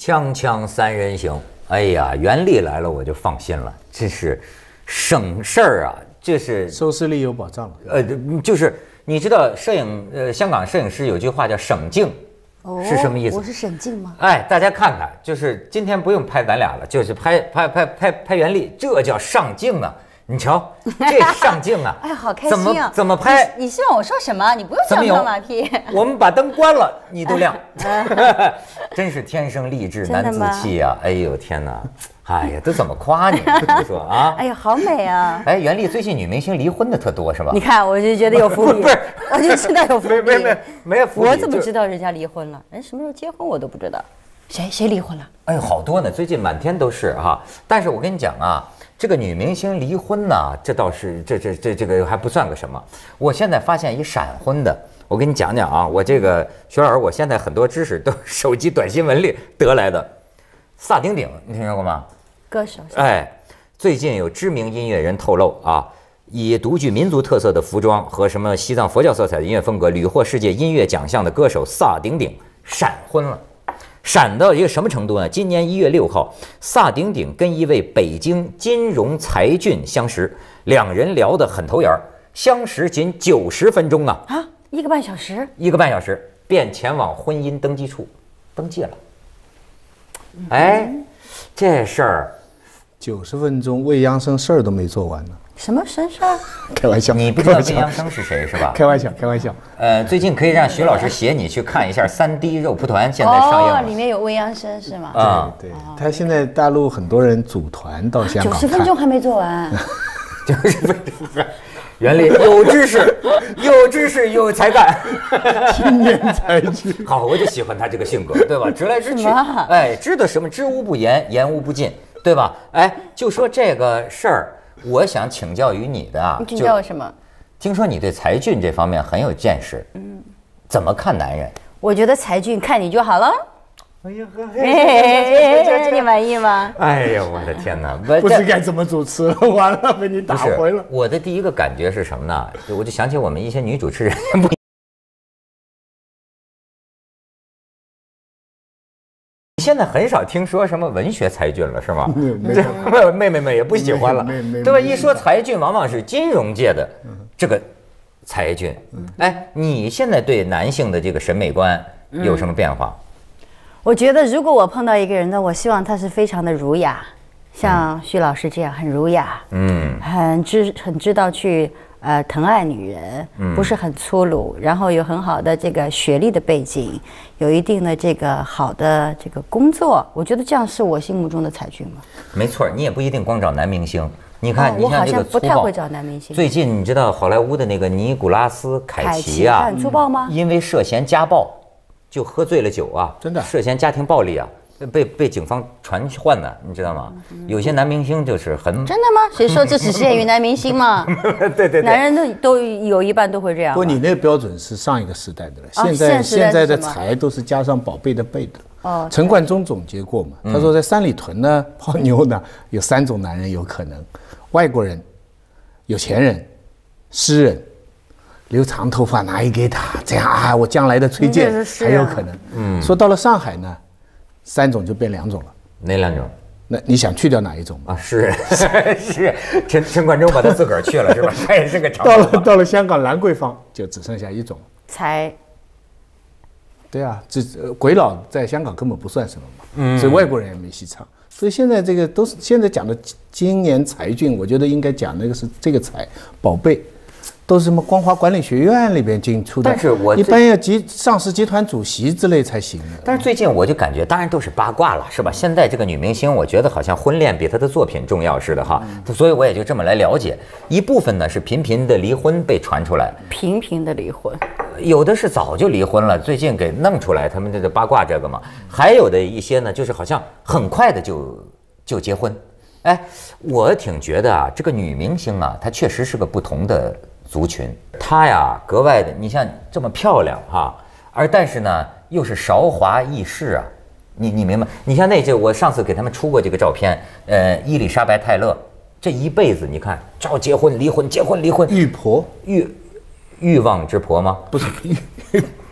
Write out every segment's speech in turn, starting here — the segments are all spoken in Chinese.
锵锵三人行，哎呀，袁立来了我就放心了，这是省事儿啊，这是收视率有保障了。 就是你知道香港摄影师有句话叫省镜，是什么意思？ 我是省镜吗？ 哎，大家看看，就是今天不用拍咱俩了，就是拍袁立，这叫上镜啊！你瞧，这上镜啊！ 哎，好开心啊！ 怎么拍？ 你希望我说什么？你不用这样拍马屁。 我们把灯关了，你都亮，真是天生丽质难自弃呀！哎呦天哪！哎呀，都怎么夸你？你说啊？ 哎呀，好美啊！ 哎，袁立最近女明星离婚的特多是吧？ 你看，我就觉得有伏笔，不是，我就知道有伏笔。 没有伏笔。 我怎么知道人家离婚了？人什么时候结婚我都不知道。谁离婚了？ 哎呦，好多呢，最近满天都是哈。但是我跟你讲啊，这个女明星离婚呢，这倒是这个还不算个什么。我现在发现一闪婚的，我跟你讲讲啊，我这个徐老师，我现在很多知识都手机短新闻里得来的。萨顶顶，你听说过吗？ 歌手。 哎，最近有知名音乐人透露啊，以独具民族特色的服装和什么西藏佛教色彩的音乐风格，屡获世界音乐奖项的歌手萨顶顶闪婚了。闪到一个什么程度呢？今年1月6号，萨顶顶跟一位北京金融才俊相识，两人聊得很投缘，相识仅90分钟啊 ，1个半小时 ，1个半小时便前往婚姻登记处登记了。哎，这事儿 90分钟，未央生事儿都没做完呢。 什么身上？ 开玩笑， 你不知道未央生是谁是吧？ 开玩笑，开玩笑。 最近可以让徐老师携你去看一下3D 肉蒲团，现在上映了。 里面有未央生是吗？ 对，他现在大陆很多人组团到香港看。 90分钟还没做完。 90分钟。袁立有知识，有才干， 青年才俊。 好，我就喜欢他这个性格，对吧？直来直去，哎，知道什么？知无不言，言无不尽，对吧？哎，就说这个事儿，我想请教于你的啊。 你请教我什么？ 听说你对才俊这方面很有见识，怎么看男人？ 我觉得才俊看你就好了。 哎呀这你满意吗？ 哎呀，我的天哪！ 不知该怎么主持了，完了被你打回了。 我的第一个感觉是什么呢？我就想起我们一些女主持人。现在很少听说什么文学才俊了，是吗？妹妹们也不喜欢了，对吧？一说才俊，往往是金融界的这个才俊。哎，你现在对男性的这个审美观有什么变化？ 我觉得，如果我碰到一个人呢，我希望他是非常的儒雅，像徐老师这样很儒雅，很知道去疼爱女人，不是很粗鲁，然后有很好的这个学历的背景，有一定的这个好的这个工作，我觉得这样是我心目中的才俊嘛。 没错，你也不一定光找男明星，你看， 我好像不太会找男明星。 最近你知道好莱坞的那个尼古拉斯凯奇啊， 很粗暴吗？ 因为涉嫌家暴。就喝醉了酒啊， 真的涉嫌家庭暴力啊，被警方传唤的，你知道吗？有些男明星就是很真的吗？谁说这只限于男明星嘛？ 对， 男人都有一半都会这样。 不过你那个标准是上一个时代的了，现在的才都是加上宝贝的贝的。陈冠中总结过嘛，他说在三里屯呢泡妞呢有3种男人有可能：外国人、有钱人、诗人。留长头发拿一给他，这样啊，我将来的崔健才有可能。说到了上海呢，3种就变2种了。 哪2种？ 那你想去掉哪一种啊？是陈冠中把他自个儿去了是吧？他也是个长头发。 到了香港兰桂坊就只剩下1种才。 对啊，鬼佬在香港根本不算什么嘛，所以外国人也没戏唱。所以现在这个都是现在讲的今年才俊，我觉得应该讲那个是这个才宝贝。都是什么光华管理学院里边进出的， 但是我一般要上市集团主席之类才行的。 但是最近我就感觉，当然都是八卦了，是吧？现在这个女明星，我觉得好像婚恋比她的作品重要似的哈，所以我也就这么来了解。一部分呢是频频的离婚被传出来， 频频的离婚， 有的是早就离婚了，最近给弄出来，他们这个八卦这个嘛。还有的一些呢，就是好像很快的就结婚。哎，我挺觉得啊，这个女明星啊，她确实是个不同的族群，她呀格外的，你像这么漂亮哈，但是呢又是韶华易逝啊，你明白？你像那我上次给他们出过这个照片，伊丽莎白泰勒这一辈子，你看照结婚离婚，结婚离婚， 玉婆欲望之婆吗？ 不是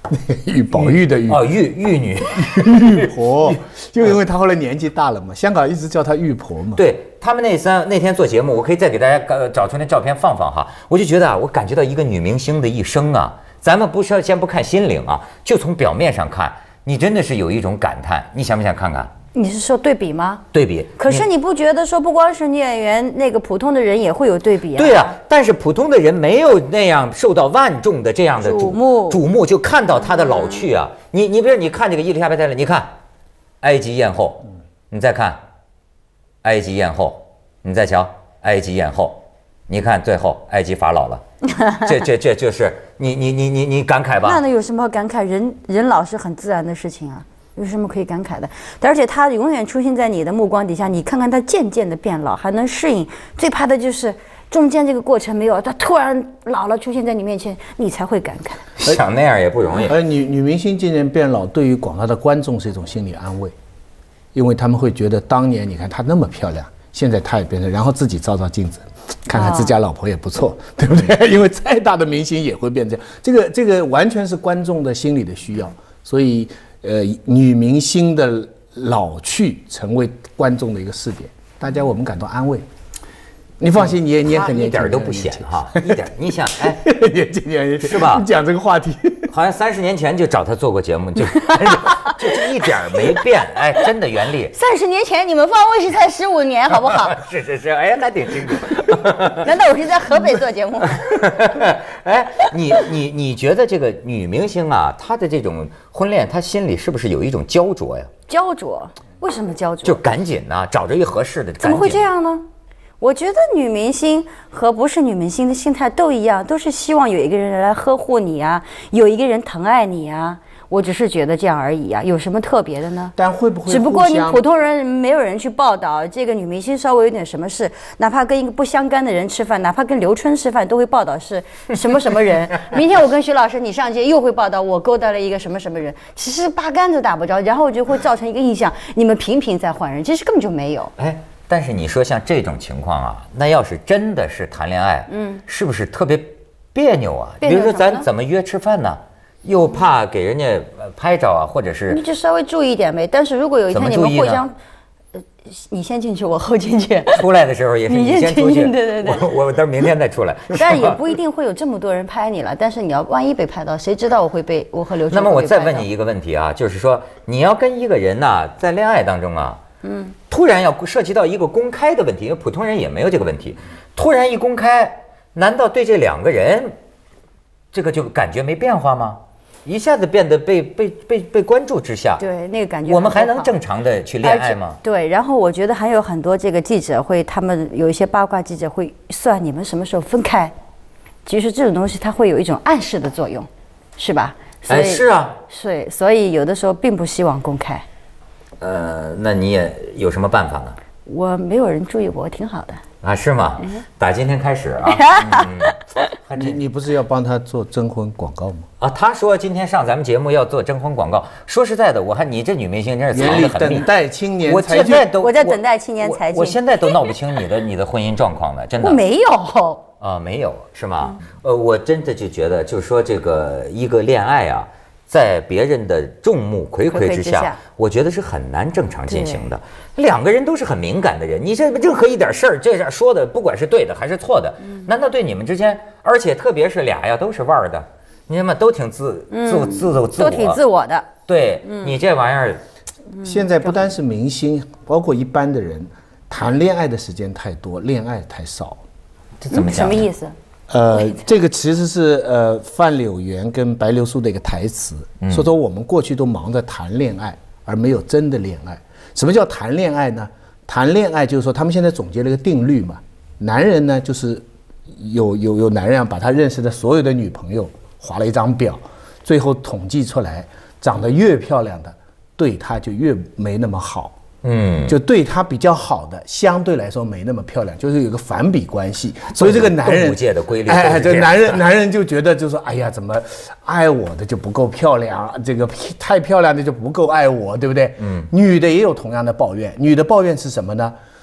宝玉的玉哦，玉女玉婆，就因为她后来年纪大了嘛，香港一直叫她玉婆嘛。 对他们那天做节目，我可以再给大家找出那照片放放哈，我就觉得啊，我感觉到一个女明星的一生啊，咱们先不看心灵啊，就从表面上看，你真的是有一种感叹，你想不想看看？ 你是说对比吗？ 对比。 可是你不觉得说不光是女演员，那个普通的人也会有对比啊？ 对啊，但是普通的人没有那样受到万众的这样的瞩目，就看到她的老去啊。你比如你看这个伊丽莎白泰勒，你看埃及艳后，你再看埃及艳后，你再瞧埃及艳后，你看最后埃及法老了。这就是你感慨吧？ 那有什么好感慨？人老是很自然的事情啊。有什么可以感慨的？而且他永远出现在你的目光底下，你看看他渐渐的变老，还能适应。最怕的就是中间这个过程没有，他突然老了出现在你面前，你才会感慨。 想那样也不容易。 而女明星渐渐变老，对于广大的观众是一种心理安慰，因为他们会觉得当年你看她那么漂亮，现在她也变成，然后自己照照镜子，看看自家老婆也不错，对不对？因为再大的明星也会变这样，这个完全是观众的心理的需要，所以。女明星的老去成为观众的一个试点，大家我们感到安慰。你放心，你也很年轻， 一点都不显哈，一点。你想，哎， 年轻是吧？ 你讲这个话题， 好像30年前就找他做过节目，就一点没变，哎，真的袁立。 30年前你们放卫视才15年，好不好？ 是，哎，还挺清楚。 难道我是在河北做节目？ 哎，你觉得这个女明星啊，她的这种婚恋，她心里是不是有一种焦灼呀？ 焦灼？为什么焦灼？ 就赶紧啊，找着一合适的。 怎么会这样呢？我觉得女明星和不是女明星的心态都一样，都是希望有一个人来呵护你啊，有一个人疼爱你啊。我只是觉得这样而已啊，有什么特别的呢？ 但会不会？ 只不过你普通人没有人去报道这个女明星稍微有点什么事，哪怕跟一个不相干的人吃饭，哪怕跟刘春吃饭，都会报道是什么什么人。明天我跟徐老师你上街又会报道我勾搭了一个什么什么人，其实八竿子打不着，然后就会造成一个印象，你们频频在换人，其实根本就没有。 哎。但是你说像这种情况啊，那要是真的是谈恋爱，是不是特别别扭啊？比如说咱怎么约吃饭呢？又怕给人家拍照啊，或者是你就稍微注意一点呗。但是如果有一天你们互相，你先进去，我后进去， 出来的时候也是你先出去， 对， 我等明天再出来。 但也不一定会有这么多人拍你了。但是你要万一被拍到，谁知道我和刘春。 那么我再问你一个问题啊，就是说你要跟一个人呐，在恋爱当中啊。突然要涉及到一个公开的问题，因为普通人也没有这个问题。突然一公开，难道对这2个人，这个就感觉没变化吗？一下子变得被关注之下， 对那个感觉， 我们还能正常的去恋爱吗？ 对，然后我觉得还有很多这个记者会，他们有一些八卦记者会算你们什么时候分开。其实这种东西它会有一种暗示的作用，是吧？ 哎，是啊， 所以有的时候并不希望公开。 那你也有什么办法呢？ 我没有人注意我，挺好的啊，是吗？打今天开始啊， 你不是要帮他做征婚广告吗？ 啊，他说今天上咱们节目要做征婚广告。说实在的，你这女明星真是藏得很密。 等待青年才俊， 我在等待青年才俊。 我现在都闹不清你的婚姻状况了，真的。 我没有啊，没有是吗？我真的就觉得，就说这个一个恋爱啊。在别人的众目睽睽之下，我觉得是很难正常进行的。2个人都是很敏感的人，你这任何一点事儿，这样说的，不管是对的还是错的，难道对你们之间，而且特别是俩呀，都是腕儿的，你们都挺自我， 都挺自我的。 对，你这玩意儿， 现在不单是明星，包括一般的人，谈恋爱的时间太多，恋爱太少。 这怎么讲？ 什么意思？ 这个其实是范柳原跟白流苏的一个台词，说我们过去都忙着谈恋爱，而没有真的恋爱。什么叫谈恋爱呢？谈恋爱就是说他们现在总结了一个定律嘛，男人呢就是有男人把他认识的所有的女朋友划了一张表，最后统计出来，长得越漂亮的对他就越没那么好。就对他比较好的，相对来说没那么漂亮，就是有个反比关系。所以这个男人， 动物界的规律， 这男人就觉得就是说，哎呀，怎么爱我的就不够漂亮，这个太漂亮的就不够爱我，对不对？女的也有同样的抱怨，女的抱怨是什么呢？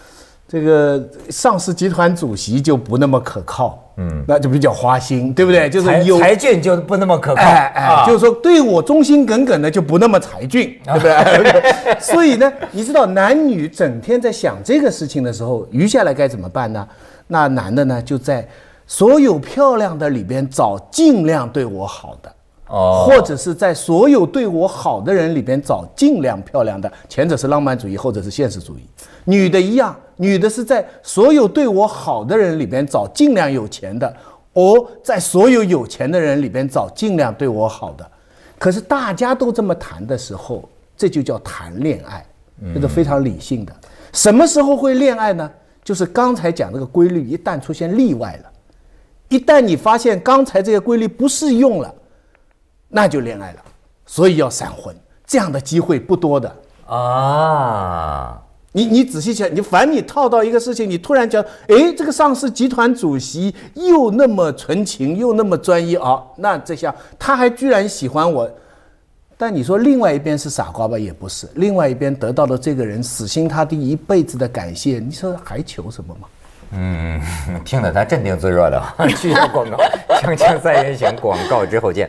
这个上市集团主席就不那么可靠，那就比较花心，对不对？就是才俊就不那么可靠， 就是说对我忠心耿耿的就不那么才俊，对不对？所以呢，你知道男女整天在想这个事情的时候，余下来该怎么办呢？那男的呢，就在所有漂亮的里边找尽量对我好的。或者是在所有对我好的人里边找尽量漂亮的，前者是浪漫主义，后者是现实主义。女的一样，女的是在所有对我好的人里边找尽量有钱的，在所有有钱的人里边找尽量对我好的。可是大家都这么谈的时候，这就叫谈恋爱，这是非常理性的。什么时候会恋爱呢？就是刚才讲这个规律一旦出现例外了，一旦你发现刚才这个规律不适用了，那就恋爱了，所以要闪婚，这样的机会不多的啊。你仔细想，凡你套到一个事情，你突然讲，这个上市集团主席又那么纯情，又那么专一啊，那这下他还居然喜欢我。但你说另外一边是傻瓜吧，也不是，另外一边得到了这个人死心塌地一辈子的感谢，你说还求什么吗？ 听得他镇定自若的。去下广告，锵锵三人行，广告之后见。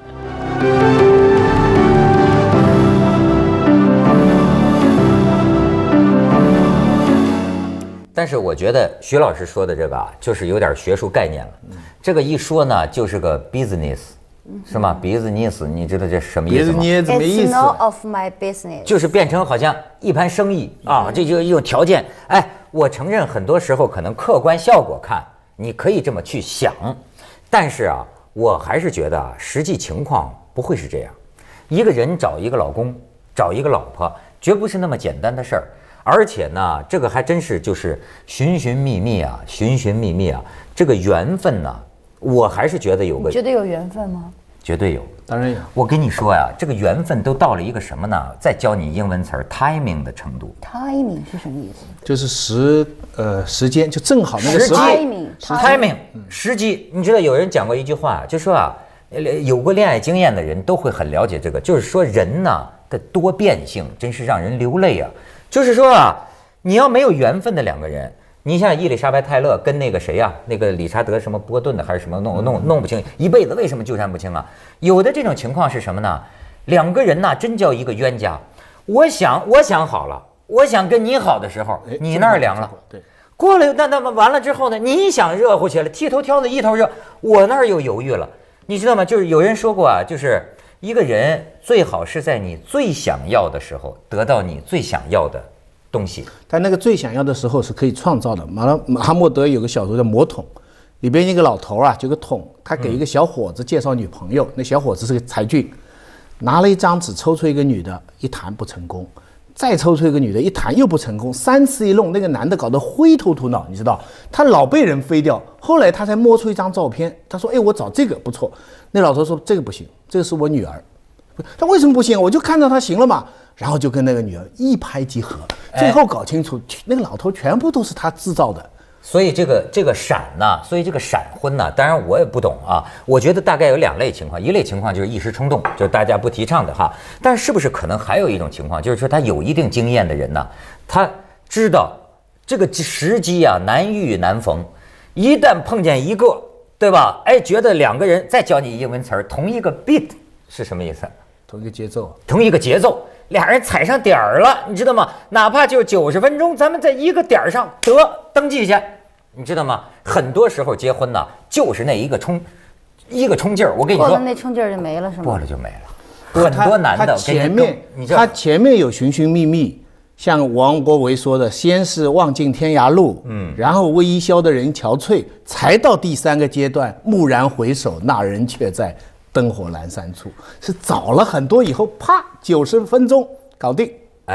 但是我觉得徐老师说的这个就是有点学术概念了。这个一说呢，就是个 business， 是吗 ？business， 你知道这是什么意思吗 ？business 没意思。 It's none of my business。 就是变成好像一盘生意啊，这就一种条件。我承认很多时候可能客观效果看，你可以这么去想，但是我还是觉得实际情况不会是这样。一个人找一个老公，找一个老婆，绝不是那么简单的事儿。而且呢，这个还真是就是寻寻觅觅啊，这个缘分呢，我还是觉得有个。 你觉得有缘分吗？ 绝对有， 当然有。 我跟你说呀，这个缘分都到了一个什么呢？再教你英文词儿 timing 的程度。 timing 是什么意思？ 就是时间，就正好那个时机。timing 时机。你知道有人讲过一句话，就说有过恋爱经验的人都会很了解这个，就是说人呢的多变性真是让人流泪啊。就是说你要没有缘分的两个人，你像伊丽莎白泰勒跟那个谁那个理查德什么波顿的还是什么弄不清，一辈子为什么纠缠不清啊？有的这种情况是什么呢？两个人呢真叫一个冤家。我想好了，我想跟你好的时候，你那儿凉了。 对， 过了那么完了之后呢，你想热乎起来，剃头挑子一头热，我那儿又犹豫了。你知道吗？就是有人说过就是一个人最好是在你最想要的时候得到你最想要的东西。 但那个最想要的时候是可以创造的。马哈默德有个小说叫《魔桶》，里边一个老头就个桶，他给一个小伙子介绍女朋友，那小伙子是个才俊，拿了一张纸抽出一个女的，一谈不成功，再抽出一个女的，一谈又不成功，3次一弄，那个男的搞得灰头土脑，你知道，他老被人飞掉。后来他才摸出一张照片，他说：“我找这个不错。”那老头说：“这个不行，这个是我女儿。”他为什么不行？我就看到他行了嘛，然后就跟那个女儿一拍即合，最后搞清楚那个老头全部都是他制造的。 所以这个闪呢，所以这个闪婚呢，当然我也不懂我觉得大概有2类情况，一类情况就是一时冲动，就是大家不提倡的但是不是可能还有一种情况，就是说他有一定经验的人呢，他知道这个时机难遇难逢，一旦碰见一个，对吧？觉得两个人，再教你英文词儿，同一个 beat 是什么意思？ 同一个节奏， 同一个节奏，俩人踩上点儿了，你知道吗？哪怕就90分钟，咱们在一个点上登记去，你知道吗？很多时候结婚呢，就是那一个冲劲儿。我跟你说， 过了那冲劲儿就没了，是吗？ 过了就没了。很多男的， 他前面有寻寻觅觅，像王国维说的，先是望尽天涯路，然后微笑的人憔悴，才到第3个阶段，蓦然回首，那人却在灯火阑珊处，是早了很多以后，啪，90分钟搞定。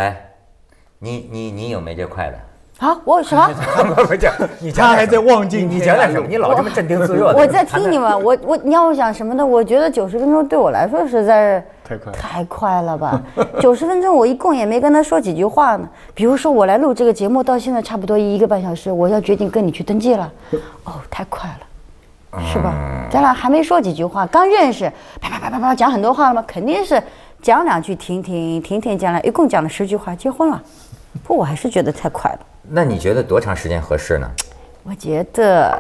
你有没这块的？ 我什么？ 不， 他还在望尽你讲点什么？你老这么镇定自若的。 我在听你们，你要我讲什么呢？我觉得90分钟对我来说实在是太快了吧！90分钟我一共也没跟他说几句话呢。比如说我来录这个节目到现在差不多1个半小时，我要决定跟你去登记了，太快了。是吧？咱俩还没说几句话，刚认识，啪讲很多话了吗？肯定是讲2句停，讲了，一共讲了10句话，结婚了。不，我还是觉得太快了。 那你觉得多长时间合适呢？ 我觉得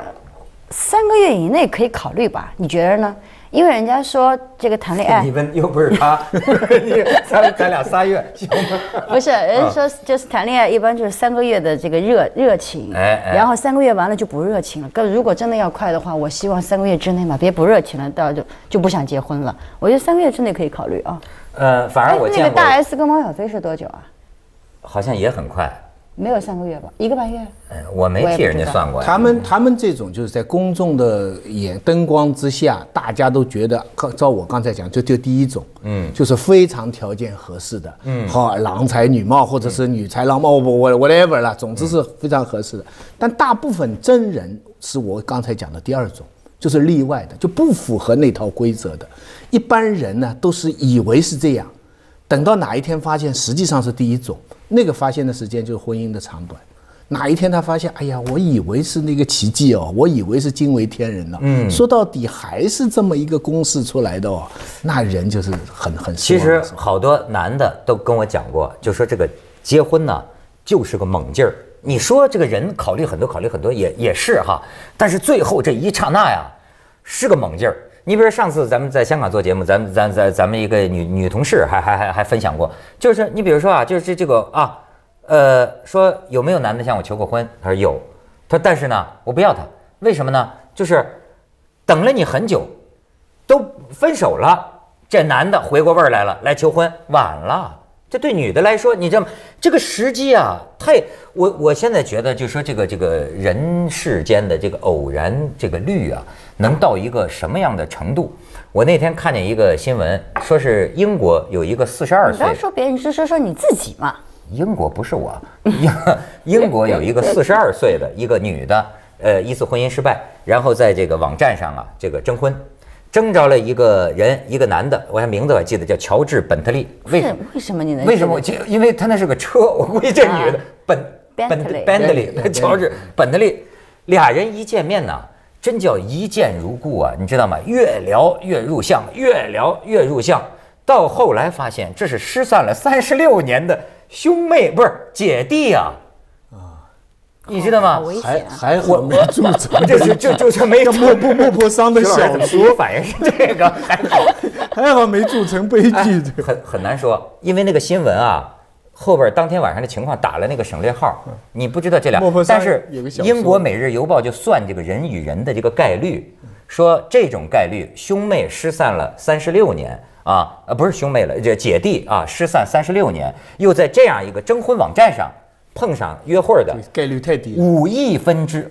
3个月以内可以考虑吧，你觉得呢？因为人家说这个谈恋爱， 你问又不是他，咱俩仨月行吗？ 不是，人家说就是谈恋爱一般就是3个月的这个热情，然后3个月完了就不热情了。如果真的要快的话，我希望3个月之内嘛，别不热情了，到就不想结婚了。我觉得3个月之内可以考虑啊。 反正我见过那个大 S 跟汪小菲是多久啊？ 好像也很快。没有3个月吧，1个半月。 我没替人家算过。 他们这种就是在公众的灯光之下，大家都觉得，照我刚才讲，就第一种，就是非常条件合适的，好郎才女貌，或者是女才郎貌，我 whatever 了，总之是非常合适的。但大部分真人是我刚才讲的第二种，就是例外的，就不符合那套规则的。一般人呢都是以为是这样，等到哪一天发现实际上是第一种。那个发现的时间就是婚姻的长短，哪一天他发现，哎呀，我以为是那个奇迹哦，我以为是惊为天人了，说到底还是这么一个公式出来的哦，那人就是很失望。 其实好多男的都跟我讲过，就说这个结婚呢就是个猛劲儿。你说这个人考虑很多也是哈，但是最后这一刹那呀是个猛劲儿。你比如上次咱们在香港做节目，咱们一个女同事还分享过，就是你比如说啊，就是这个啊，说有没有男的向我求过婚？他说有，他说但是呢，我不要他，为什么呢？就是等了你很久，都分手了，这男的回过味儿来了，来求婚，晚了。这对女的来说，你知道吗？这个时机啊，我现在觉得，就说这个人世间的这个偶然这个率啊，能到一个什么样的程度？我那天看见一个新闻，说是英国有一个42岁， 你不要说别人，你是说你自己嘛？ 英国不是我，英国有一个42岁的一个女的，一次婚姻失败，然后在这个网站上啊，这个征婚。征着了一个人，一个男的，我还名字我还记得叫乔治·本特利。 为什么你能？ 为什么？因为他那是个车，我估计这女的本特利，乔治·本特利，俩人一见面呢，真叫一见如故啊，你知道吗？越聊越入相，越聊越入相，到后来发现这是失散了36年的兄妹，不是姐弟啊。你知道吗？ 还好没铸成， 就是没莫泊桑的小说， 反应是这个， 还好没铸成悲剧， 很难说，因为那个新闻啊，后边当天晚上的情况打了那个省略号，你不知道这俩，但是英国《每日邮报》就算这个人与人的这个概率，说这种概率，兄妹失散了36年啊，不是兄妹了，这姐弟啊失散36年，又在这样一个征婚网站上。碰上约会的概率太低 ，5亿分之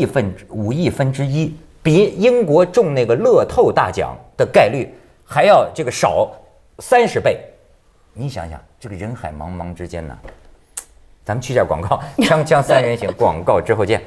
1，比英国中那个乐透大奖的概率还要这个少30倍。你想想，这个人海茫茫之间呢，咱们去点广告，锵三人行，广告之后见。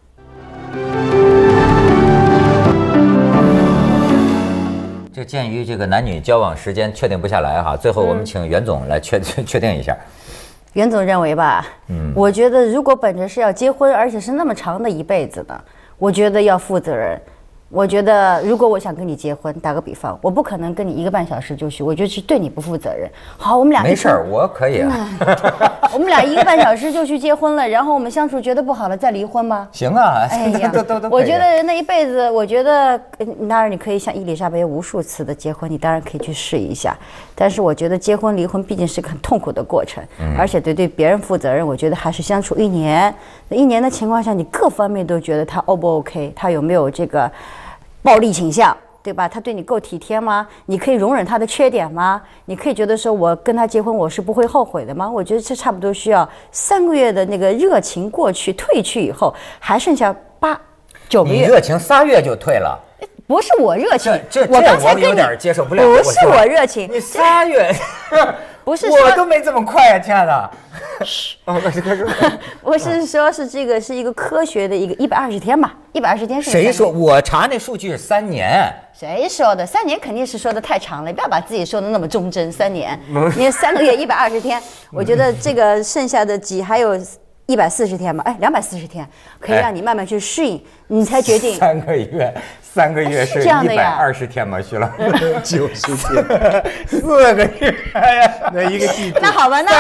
就鉴于这个男女交往时间确定不下来哈，最后我们请袁总来确定一下。 袁总认为吧，我觉得如果本着是要结婚，而且是那么长的一辈子的，我觉得要负责任。我觉得如果我想跟你结婚，打个比方，我不可能跟你1个半小时就去，我觉得是对你不负责任。好，我们俩没事儿，我可以啊。 我们俩1个半小时就去结婚了，然后我们相处觉得不好了再离婚吗？ 行啊， 哎呀，都我觉得人的一辈子，我觉得当然你可以像伊丽莎白无数次的结婚，你当然可以去试一下。但是我觉得结婚离婚毕竟是个很痛苦的过程，而且对别人负责任，我觉得还是相处1年。那1年的情况下，你各方面都觉得他 O 不 OK， 他有没有这个暴力倾向，对吧？他对你够体贴吗？你可以容忍他的缺点吗？你可以觉得说我跟他结婚我是不会后悔的吗？我觉得这差不多需要3个月的那个热情过去退去以后，还剩下8、9个月。 你热情3月就退了。 不是我热情， 我刚才有点接受不了。 不是我热情， 你3月， 不是我都没这么快啊，亲爱的。 我是说，是这个是一个科学的一个120天吧，120天是。 谁说？我查那数据是3年。 谁说的？3年肯定是说的太长了，不要把自己说的那么忠贞。3年，你3个月120天，我觉得这个剩下的还有140天吧，哎，240天可以让你慢慢去适应，你才决定。 3个月是120天吗？徐老师，90天，4个月呀， 那一个季度。 那好吧，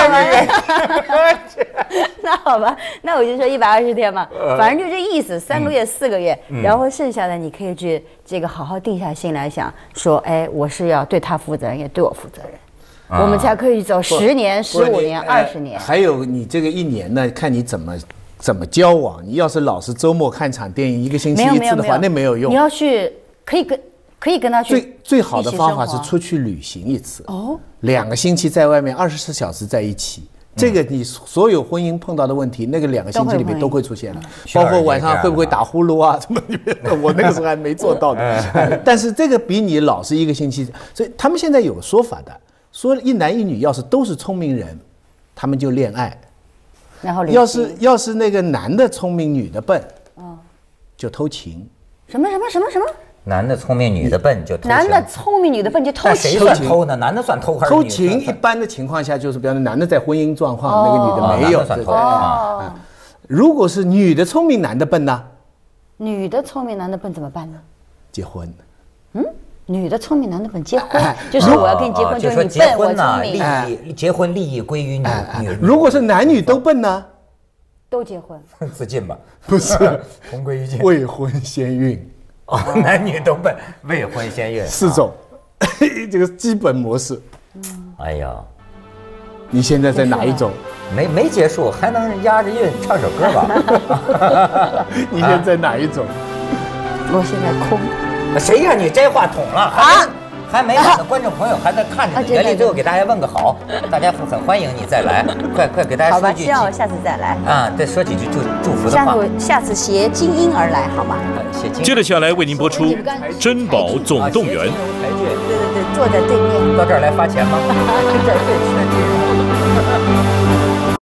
那好吧，那我就说120天嘛，反正就这意思，3个月、4个月，然后剩下的你可以去这个好好定下心来想，说，哎，我是要对他负责任，也对我负责任。我们才可以走10年、15年、20年。 还有你这个1年呢，看你怎么交往。你要是老是周末看场电影1个星期1次的话，那没有用。 你要去可以跟他去。 最好的方法是出去旅行1次。哦。2个星期在外面24小时在一起，这个你所有婚姻碰到的问题，那个2个星期里面都会出现的，包括晚上会不会打呼噜啊什么的。我那个时候还没做到的。但是这个比你老是1个星期，所以他们现在有个说法的。说一男一女要是都是聪明人，他们就恋爱。 然后要是那个男的聪明，女的笨，就偷情。 什么？ 男的聪明，女的笨就偷情。 男的聪明，女的笨就偷情。 谁算偷呢？男的算偷还是女的？ 偷情一般的情况下就是，比方说男的在婚姻状况，那个女的没有。 算偷啊。 如果是女的聪明，男的笨呢？ 女的聪明，男的笨怎么办呢？ 结婚。 女的聪明，男的笨，结婚就是我要跟你结婚，就是你笨，我聪明。 结婚利益归于女。 如果是男女都笨呢？ 都结婚。 自尽吧？ 不是， 同归于尽。 未婚先孕。 男女都笨，未婚先孕 ，4种，这个基本模式。 哎呀， 你现在在哪一种？ 没结束，还能押着韵唱首歌吧？ 你现在在哪一种？ 我现在空。 谁让你摘话筒了？还没来的观众朋友还在看着你。袁丽，最后给大家问个好，大家很欢迎你再来，快给大家说句。 好吧，希望我下次再来。 再说几句祝福的话。 下次携金鹰而来，好吗？ 接着下来为您播出《珍宝总动员》。 对，坐在对面。 到这儿来发钱吗？对。